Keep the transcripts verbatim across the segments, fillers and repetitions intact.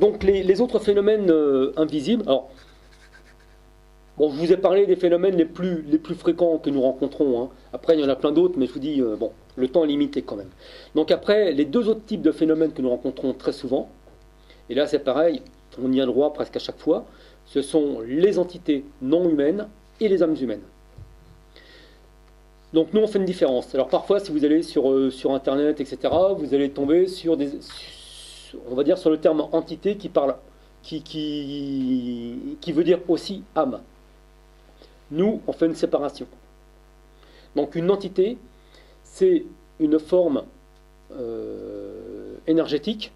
donc les, les autres phénomènes euh, invisibles, alors, bon, je vous ai parlé des phénomènes les plus, les plus fréquents que nous rencontrons, hein. Après il y en a plein d'autres, mais je vous dis, euh, bon, le temps est limité quand même. Donc après, les deux autres types de phénomènes que nous rencontrons très souvent, et là c'est pareil, on y a le droit presque à chaque fois, ce sont les entités non humaines et les âmes humaines. Donc nous on fait une différence. Alors parfois si vous allez sur, euh, sur internet, et cetera, vous allez tomber sur des, sur, on va dire sur le terme entité qui parle, qui, qui, qui veut dire aussi âme. Nous on fait une séparation. Donc une entité, c'est une forme euh, énergétique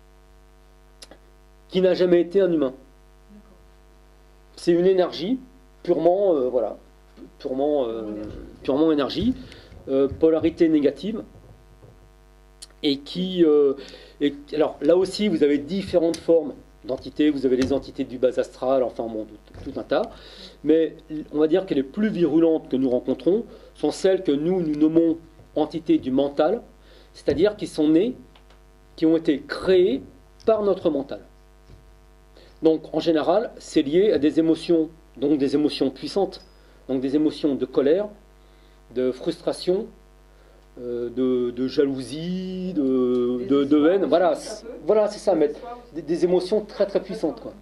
qui n'a jamais été un humain. C'est une énergie purement, euh, voilà, purement, euh, purement énergie, euh, polarité négative, et qui, euh, et, alors là aussi vous avez différentes formes d'entités, vous avez les entités du bas astral, enfin bon, tout, tout un tas, mais on va dire que les plus virulentes que nous rencontrons sont celles que nous, nous nommons entités du mental, c'est-à-dire qui sont nées, qui ont été créées par notre mental. Donc en général, c'est lié à des émotions, donc des émotions puissantes, donc des émotions de colère, de frustration, euh, de, de jalousie, de, de, de haine. Voilà, voilà, c'est ça, mais des, des émotions très très puissantes, quoi.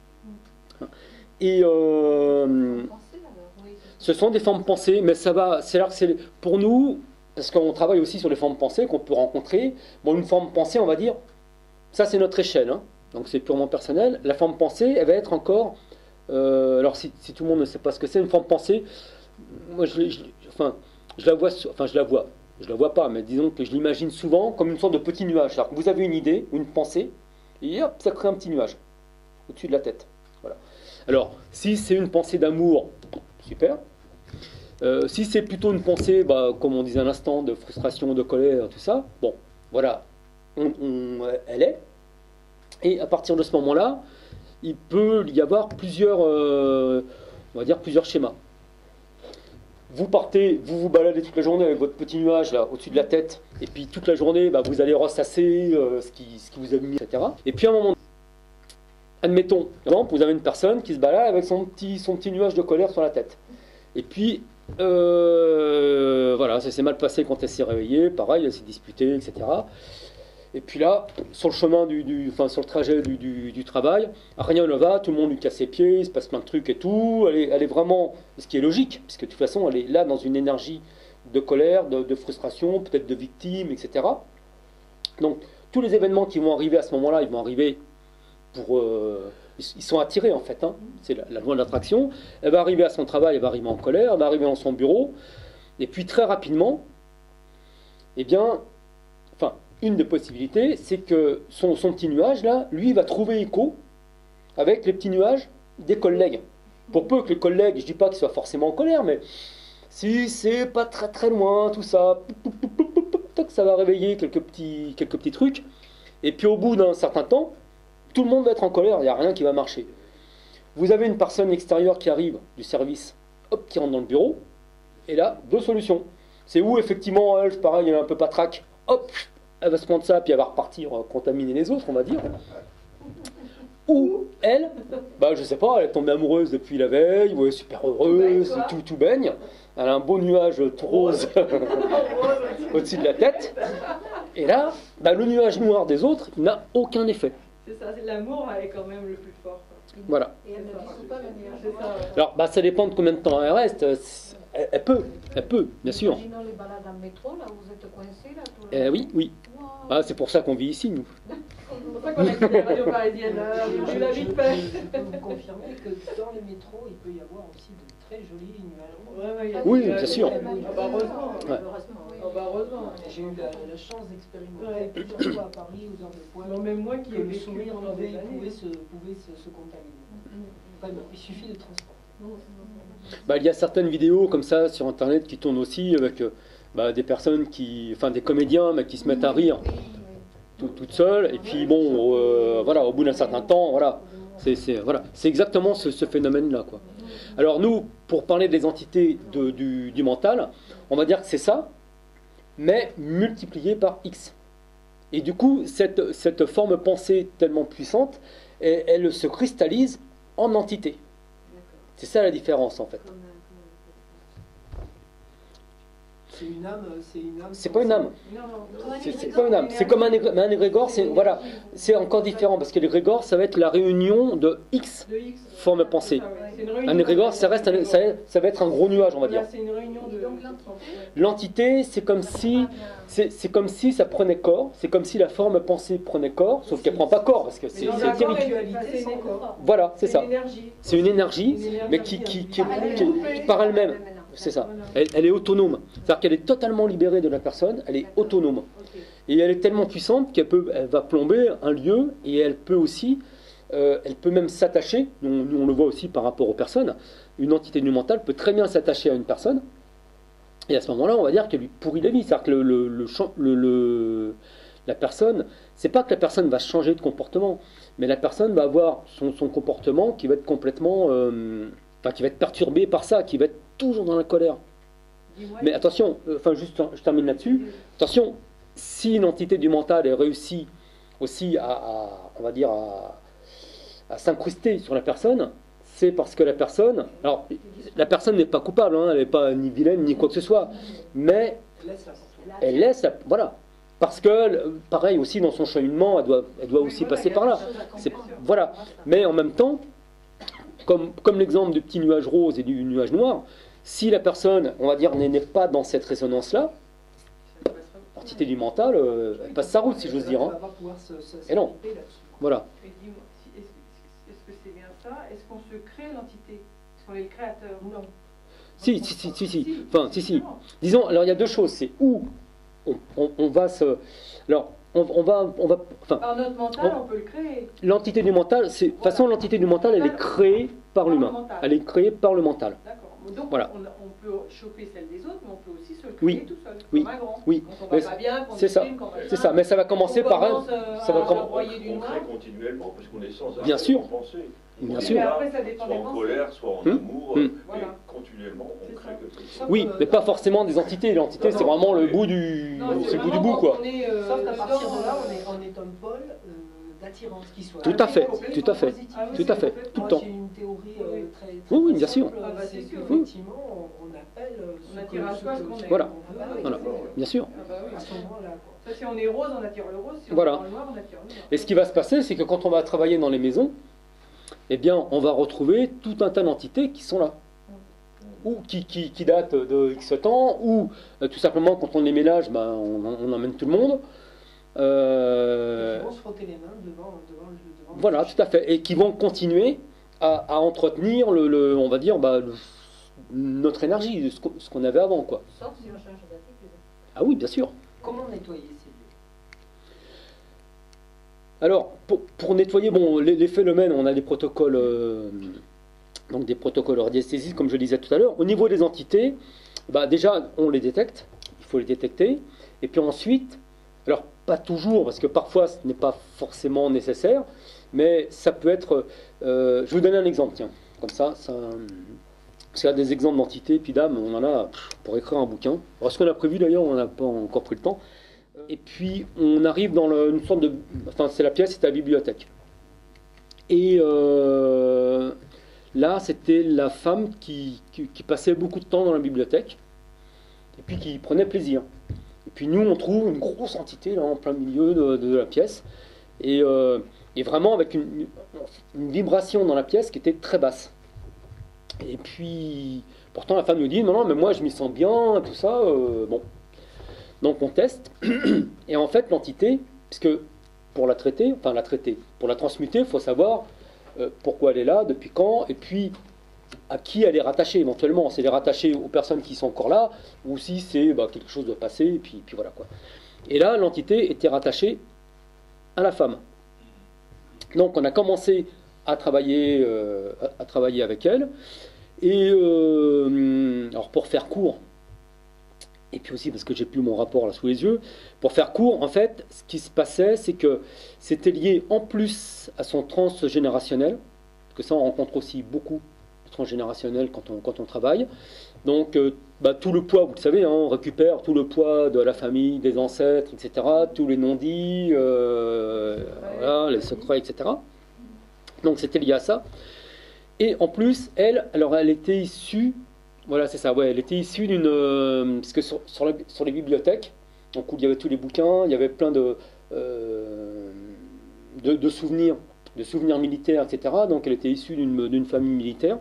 Et euh, ce sont des formes pensées, mais ça va, c'est là que c'est pour nous, parce qu'on travaille aussi sur les formes pensées qu'on peut rencontrer. Bon, une forme pensée, on va dire, ça c'est notre échelle, hein. Donc c'est purement personnel. La forme pensée, elle va être encore... Euh, alors si, si tout le monde ne sait pas ce que c'est, une forme pensée, moi je, je, enfin, je la vois, enfin je la vois, je la vois pas, mais disons que je l'imagine souvent comme une sorte de petit nuage. Alors que vous avez une idée, une pensée, et hop, ça crée un petit nuage au-dessus de la tête. Voilà. Alors si c'est une pensée d'amour, super. Euh, si c'est plutôt une pensée, bah, comme on disait à l'instant, de frustration, de colère, tout ça, bon, voilà, on, on, elle est. Et à partir de ce moment-là, il peut y avoir plusieurs, euh, on va dire plusieurs schémas. Vous partez, vous vous baladez toute la journée avec votre petit nuage là au-dessus de la tête, et puis toute la journée, bah, vous allez ressasser euh, ce, qui, ce qui vous a mis, et cetera. Et puis à un moment, admettons, par exemple, vous avez une personne qui se balade avec son petit, son petit nuage de colère sur la tête. Et puis, euh, voilà, ça s'est mal passé quand elle s'est réveillée, pareil, elle s'est disputée, et cetera. Et puis là, sur le chemin, du, du, enfin sur le trajet du, du, du travail, rien ne va, tout le monde lui casse ses pieds, il se passe plein de trucs et tout. Elle est, elle est vraiment, ce qui est logique, puisque de toute façon, elle est là dans une énergie de colère, de, de frustration, peut-être de victime, et cetera. Donc, tous les événements qui vont arriver à ce moment-là, ils vont arriver pour... Euh, ils sont attirés en fait, hein. C'est la, la loi de l'attraction. Elle va arriver à son travail, elle va arriver en colère, elle va arriver dans son bureau, et puis très rapidement, eh bien, enfin... Une des possibilités, c'est que son, son petit nuage, là, lui, va trouver écho avec les petits nuages des collègues. Pour peu que les collègues, je ne dis pas qu'ils soient forcément en colère, mais si c'est pas très très loin, tout ça, ça va réveiller quelques petits, quelques petits trucs. Et puis au bout d'un certain temps, tout le monde va être en colère, il n'y a rien qui va marcher. Vous avez une personne extérieure qui arrive du service, hop, qui rentre dans le bureau, et là, deux solutions. C'est où, effectivement, elle, pareil, elle est un peu patraque, hop, elle va se prendre ça, puis elle va repartir euh, contaminer les autres, on va dire. Ou elle, bah je sais pas, elle est tombée amoureuse depuis la veille, ou elle est super heureuse, tout, tout baigne. Elle a un beau nuage tout rose au-dessus de la tête. Et là, bah, le nuage noir des autres, il n'a aucun effet. C'est ça, c'est l'amour est quand même le plus fort. Voilà. Et elle ne dissout pas le nuage. Alors, bah, ça dépend de combien de temps elle reste. Elle, elle peut, elle peut, bien sûr. Imaginons les balades en métro, là, vous êtes coincés, là, tout le Euh, oui, oui. Wow. Ah, c'est pour ça qu'on vit ici, nous. C'est pour ça qu'on a écouté la radio parisienne. Je la vite fait. Je peux vous confirmer que dans les métros, il peut y avoir aussi de très jolis nuages. Ouais, ouais, il y a Oui, des- bien sûr. Ah bah heureusement. Ouais. Heureusement, oui. Ah bah heureusement. J'ai eu la, la chance d'expérimenter Ouais. plusieurs fois à Paris aux heures de pointe Non, même moi qui que ai le vécu sourire pendant des pouvait, années. pouvait, se, pouvait se, se contaminer. Vraiment, il suffit de transport. Bah, il y a certaines vidéos comme ça sur internet qui tournent aussi avec euh, bah, des personnes qui, enfin des comédiens, mais qui se mettent à rire tout- toutes seules. Et puis bon, euh, voilà, au bout d'un certain temps, voilà, c'est c'est- voilà, c'est exactement ce, ce phénomène-là, quoi. Alors nous, pour parler des entités de- du, du mental, on va dire que c'est ça, mais multiplié par X. Et du coup, cette, cette forme pensée tellement puissante, elle, elle se cristallise en entité. C'est ça la différence en fait. C'est une âme, c'est une âme. C'est pas une âme. Non, non. C'est c'est pas une âme. C'est comme un, égré- mais un égrégore, c'est voilà, c'est encore différent parce que l'égrégore, ça va être la réunion de X De X. formes pensées. C'est une réunion. Un égrégore, ça reste, un- ça, ça va être un gros nuage, on va dire. Là, c'est une réunion de. Donc l'entité. L'entité, c'est comme si, c'est c'est comme si ça prenait corps. C'est comme si la forme pensée prenait corps, sauf qu'elle prend pas corps parce que c'est dans c'est un corps, éthérique. elle- c'est une- Voilà, c'est C'est ça. une énergie. C'est une énergie, Une énergie mais qui, qui, qui, Elle est qui- couplée. qui par elle-même. C'est ça. Voilà. Elle, elle est autonome. C'est-à-dire qu'elle est totalement libérée de la personne, elle est autonome. Ok. Et elle est tellement puissante qu'elle peut, elle va plomber un lieu et elle peut aussi, euh, elle peut même s'attacher. Nous, nous, on le voit aussi par rapport aux personnes. Une entité du mental peut très bien s'attacher à une personne. Et à ce moment-là, on va dire qu'elle lui pourrit la vie. C'est-à-dire que le, le, le champ- le- le- la personne, c'est pas que la personne va changer de comportement, mais la personne va avoir son, son comportement qui va être complètement, euh, enfin, qui va être perturbé par ça, qui va être toujours dans la colère. Dis-moi, Mais attention, euh, enfin juste, je termine là-dessus. Attention, si une entité du mental est réussie aussi à, à- on va dire, à, à s'incruster sur la personne, c'est parce que la personne, alors la personne n'est pas coupable, hein, elle n'est pas ni vilaine ni quoi que ce soit, mais Laisse la porte. elle laisse, la- voilà, parce que pareil aussi dans son cheminement, elle doit, elle doit aussi passer par là. C'est- voilà, mais en même temps, comme, comme l'exemple du petit nuage rose et du nuage noir, si la personne, on va dire, n'est n'est pas dans cette résonance-là, l'entité du mental, euh, elle passe sa route, si j'ose dire. Elle hein. va pas pouvoir se- se- Et non. s'agripper là-dessus. Voilà. Mais dis-moi, si- est-ce que est-ce que c'est bien ça? Est-ce qu'on se crée l'entité? Est-ce qu'on est le créateur? Non. Si, si, si, si, si. Enfin, si, si. Disons, alors il y a deux choses. C'est où on, on- on va se. Alors, on, on va, on va. Enfin, Par notre mental, on peut le créer. l'entité du mental, c'est. De toute façon, l'entité du mental, elle est créée par Par le l'humain. mental. Elle est créée par le mental. D'accord. Donc, Voilà. on, on peut choper celle des autres, mais on peut aussi se le créer Oui. tout seul, Oui. comme un grand. Oui. Quand on Mais va pas bien, qu'on c'est ça. déprime, qu'on va C'est bien, ça. Mais ça va commencer on par un. commence, euh, ça va à comm- broyer du On noir. crée continuellement parce qu'on est sans arrêt Bien sûr. en pensée. Bien On sûr. est Mais là, après, ça dépend soit des en pensées. colère, soit en Hum, amour, hum. mais Voilà. continuellement on C'est crée ça. quelque chose. Sauf Oui, que- mais pas forcément des entités. L'entité, c'est vraiment le bout du. Non, C'est le bout du vraiment bout, quand quoi. on est, euh, Sauf qu'à partir de là, dedans, on est, on est un pôle euh, d'attirance qui soit. Tout à fait, complètement tout à fait, positif. Ah oui, tout à fait, complètement. tout le Moi, temps. j'ai une théorie euh, Oui. très, très Oui, oui, bien simple, sûr. euh, Ah bah, c'est c'est sûr. qu'effectivement, on, on appelle euh, ce On que- attire à ce soi que- ce qu'on est. Voilà. Ah bah oui, Voilà. c'est sûr. Bien sûr. Ah bah oui. à ce moment-là. quoi. Ça, si on est rose, on attire le rose. Si on Voilà. est dans le noir, on attire le noir. Et ce qui va se passer, c'est que quand on va travailler dans les maisons, eh bien, on va retrouver tout un tas d'entités qui sont là. Ou qui, qui, qui datent de X temps, ou euh, tout simplement, quand on les mélange, ben, on, on emmène tout le monde. Euh, Et qui vont se frotter les mains devant, devant, le- devant le voilà, toucher. tout à fait. Et qui vont continuer à, à entretenir, le, le- on va dire, bah, le- notre énergie, ce qu'on ce qu'on avait avant, quoi. Sauf si on change d'attitude. Ah oui, bien sûr. Comment nettoyer ces lieux? Alors, pour, pour nettoyer, bon, les, les phénomènes, on a des protocoles, euh, donc des protocoles radiesthésistes, comme je le disais tout à l'heure. Au niveau des entités, bah, déjà, on les détecte, il faut les détecter. Et puis ensuite, alors pas toujours, parce que parfois ce n'est pas forcément nécessaire, mais ça peut être. euh, je vais vous donner un exemple, tiens, comme ça, ça. Parce qu'il y a des exemples d'entités, puis d'âmes, on en a pff, pour écrire un bouquin. Alors, ce qu'on a prévu d'ailleurs, on n'a pas encore pris le temps. Et puis, on arrive dans le- une sorte de. Enfin, c'est la pièce, c'est la bibliothèque. Et euh, là, c'était la femme qui, qui, qui passait beaucoup de temps dans la bibliothèque, et puis qui prenait plaisir. Et puis, nous, on trouve une grosse entité là, en plein milieu de, de la pièce, et, euh, et vraiment avec une, une vibration dans la pièce qui était très basse. Et puis, pourtant, la femme nous dit non, non, mais moi, je m'y sens bien, tout ça. euh, bon. Donc on teste, et en fait l'entité, puisque pour la traiter, enfin la traiter, pour la transmuter, il faut savoir euh, pourquoi elle est là, depuis quand, et puis à qui elle est rattachée éventuellement. Si elle est rattachée aux personnes qui sont encore là, ou si c'est bah, quelque chose de passé, et puis, puis voilà quoi. Et là, l'entité était rattachée à la femme. Donc on a commencé à travailler, euh, à, à travailler avec elle, et euh, alors pour faire court, et puis aussi parce que j'ai plus mon rapport là sous les yeux, pour faire court, en fait, ce qui se passait, c'est que c'était lié en plus à son transgénérationnel, parce que ça on rencontre aussi beaucoup transgénérationnel quand on, quand on travaille. Donc, euh, bah, tout le poids, vous le savez, hein, on récupère tout le poids de la famille, des ancêtres, et cetera, tous les non-dits, euh, voilà, les secrets, et cetera. Donc, c'était lié à ça. Et en plus, elle, alors, elle était issue, voilà, c'est ça, ouais, elle était issue d'une, euh, parce que sur, sur, la- sur les bibliothèques, donc où il y avait tous les bouquins, il y avait plein de, euh, de, de souvenirs, de souvenirs militaires, et cetera. Donc, elle était issue d'une d'une famille militaire.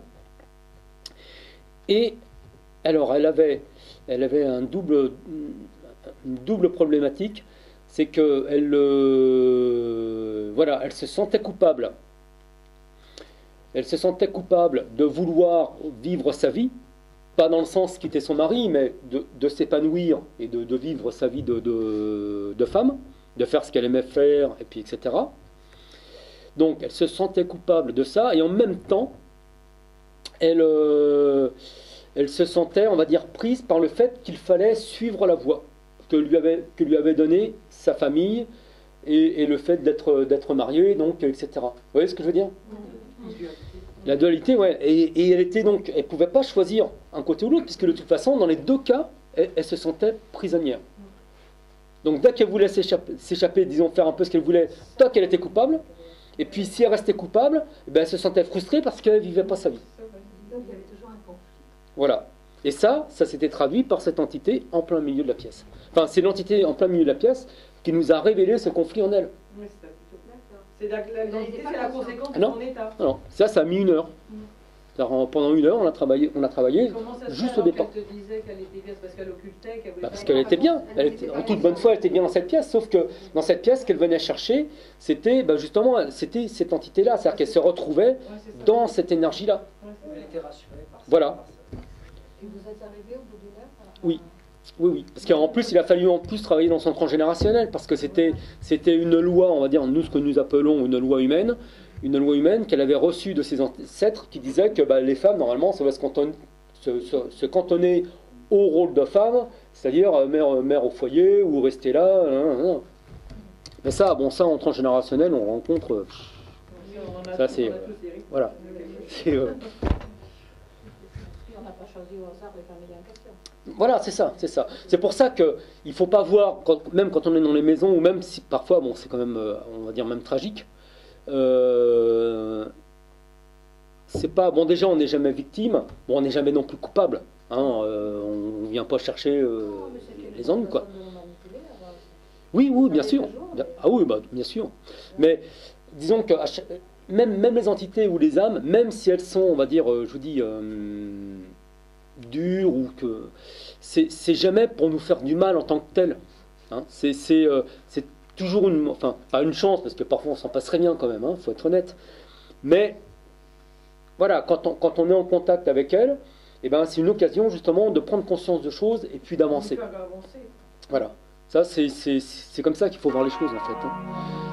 Et alors, elle avait, elle avait un double, une double problématique, c'est que elle, euh, voilà, elle se sentait coupable. Elle se sentait coupable de vouloir vivre sa vie, pas dans le sens quitter son mari, mais de, de s'épanouir et de, de vivre sa vie de, de, de femme, de faire ce qu'elle aimait faire, et puis et cetera. Donc, elle se sentait coupable de ça, et en même temps, elle, euh, elle se sentait, on va dire, prise par le fait qu'il fallait suivre la voie que lui avait, que lui avait donnée sa famille et, et le fait d'être d'être mariée, donc, et cetera. Vous voyez ce que je veux dire? La dualité, ouais. Et, et elle était donc, elle pouvait pas choisir un côté ou l'autre, puisque de toute façon, dans les deux cas, elle, elle se sentait prisonnière. Donc, dès qu'elle voulait s'échapper, s'échapper, disons, faire un peu ce qu'elle voulait, toc, elle était coupable. Et puis, si elle restait coupable, eh ben, elle se sentait frustrée parce qu'elle vivait pas sa vie. Donc il y avait toujours un conflit. Voilà. Et ça, ça s'était traduit par cette entité en plein milieu de la pièce. Enfin, c'est l'entité en plein milieu de la pièce qui nous a révélé ce conflit en elle. Oui, c'est plutôt D'accord. C'est la, la, l'identité, c'est la conséquence de Non. son état. Alors, ça, ça a mis une heure. Alors, pendant une heure, on a travaillé, on a travaillé Comment ça se juste fait au alors départ. qu'elle te disait qu'elle était bien? C'est parce qu'elle occultait, qu'elle voulait Bah, pas parce voir. qu'elle était bien. Elle était, en toute bonne foi, elle était bien dans cette pièce. Sauf que dans cette pièce qu'elle venait chercher, c'était bah, justement c'était cette entité-là. C'est-à-dire qu'elle se retrouvait Ouais, c'est ça. dans cette énergie-là. Ouais, c'est Elle ça. était rassurée par ça. Voilà. par ça. Et vous êtes arrivé au bout d'une heure à- Oui. Oui, oui. Parce qu'en plus, il a fallu en plus travailler dans son transgénérationnel, parce que c'était, c'était une loi, on va dire, nous, ce que nous appelons une loi humaine, une loi humaine qu'elle avait reçue de ses ancêtres, qui disait que bah, les femmes, normalement, ça doit se cantonner, se, se- se cantonner au rôle de femme, c'est-à-dire euh, mère, mère au foyer, ou rester là. Hein, hein, hein. Mais ça, bon, ça, en transgénérationnel, on rencontre... euh, pff, On en a Ça, tous- c'est, on a euh, tous hérité. voilà. c'est, euh, Puis on n'a pas choisi au hasard les familles en question. Voilà, c'est ça, c'est ça. C'est pour ça que il faut pas voir, quand- même quand on est dans les maisons, ou même si parfois, bon, c'est quand même, euh, on va dire même tragique. Euh, c'est pas bon. Déjà, on n'est jamais victime. Bon, on n'est jamais non plus coupable. Hein, euh, on vient pas chercher euh, Non, mais c'était les une ennuis, quoi. façon de nous manipuler, alors. Oui, oui, bien Ça sûr. l'est toujours, Bien- mais- Ah oui, bah, bien sûr. Mais disons que à chaque- même, même les entités ou les âmes, même si elles sont, on va dire, euh, je vous dis, euh, dures ou que c'est c'est jamais pour nous faire du mal en tant que tel. Hein. C'est c'est, euh, c'est toujours une, enfin, pas une chance parce que parfois on s'en passerait bien quand même. Hein, faut être honnête. Mais voilà, quand on, quand on est en contact avec elles, eh ben, c'est une occasion justement de prendre conscience de choses et puis d'avancer. On peut avancer. Voilà. Ça, c'est c'est- c'est comme ça qu'il faut voir les choses en fait. Hein.